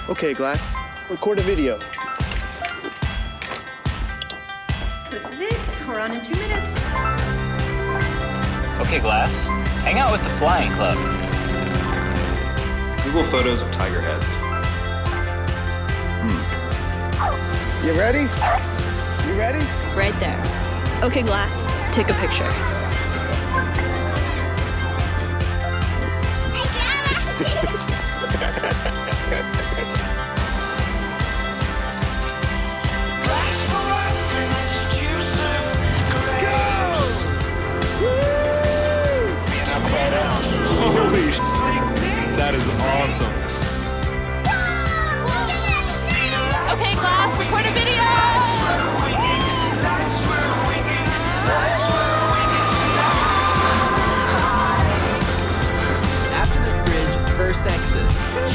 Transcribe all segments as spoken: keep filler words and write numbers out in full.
Okay, Glass. Record a video. This is it. We're on in two minutes. Okay, Glass. Hang out with the Flying Club. Google photos of tiger heads. You ready? You ready? Right there. Okay, Glass, take a picture. Holy sh! That is awesome. Okay, Glass, record a video! After this bridge, first exit.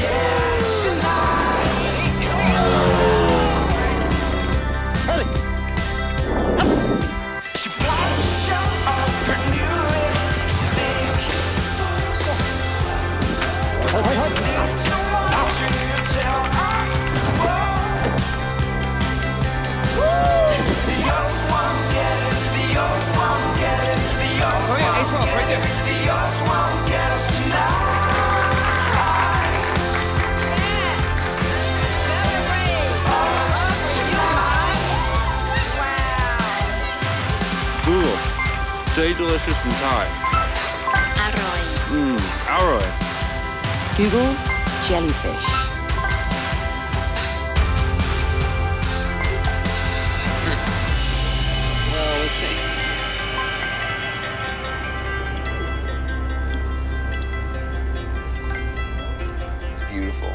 Oh yeah, A twelve, right there. Google. Stay delicious and Thai. Arroy. Mmm, Aroy. Google jellyfish. Well, let's see. It's beautiful.